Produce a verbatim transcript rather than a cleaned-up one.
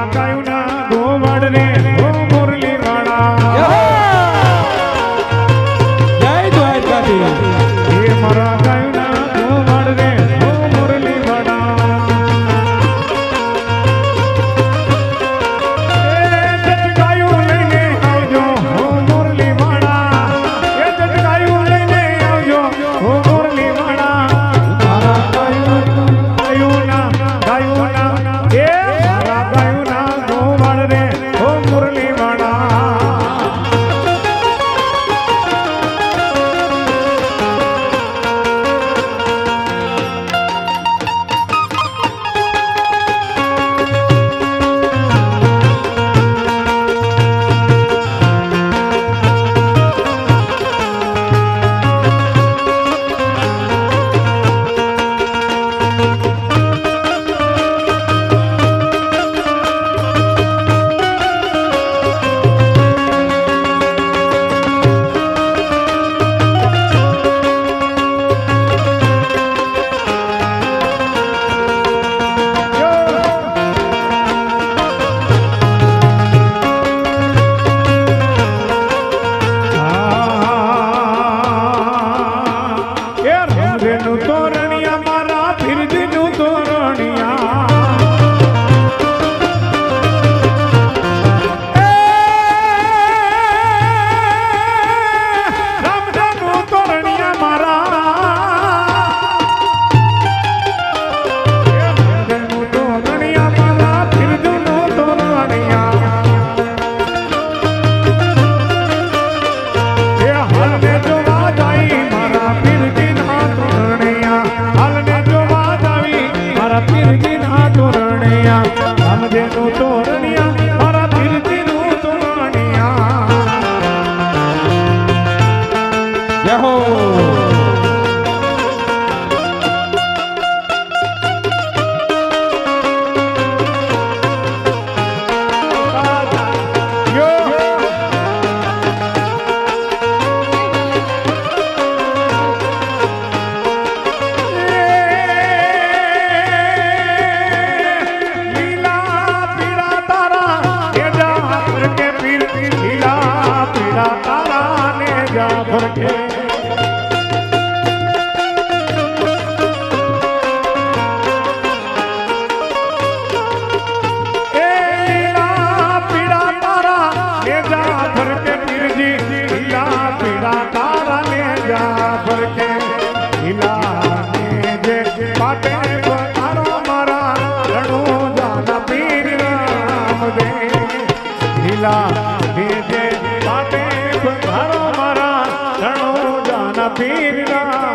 गायू ना गोवड़ रे ओ मुरली वाला जय द्वारकाधीश ये मारा गायू ना गोवड़ रे ओ मुरली वाला ए जट गायू लेने आवजो ओ मुरली वाला ए जट गायू लेने आवजो ओ मुरली वाला मारा गायू गायू ना गायू ना ए मारा गायू ना गोवड़ रे ओ मुरली वाला तोरणिया मारा फिर दिनू तोरणिया राम राम तोरणिया मारा दिनू तोरणिया मारा फिर दिनू तोरणिया ये हाल में जो जाई मारा फिर दिन फिर दिना तोरणिया हम देनो तोरणिया हरा फिर दिनो तोरणिया जय हो तारा ने जा भर के ए लीला पीड़ा तारा ने जा भर के पीर जी लीला पीड़ा तारा ने जा भर के लीला ने जे बाटे तारो मारा रणो जाना पीर राम दे लीला ने जे बाटे धारो मारा रणो जाना पीर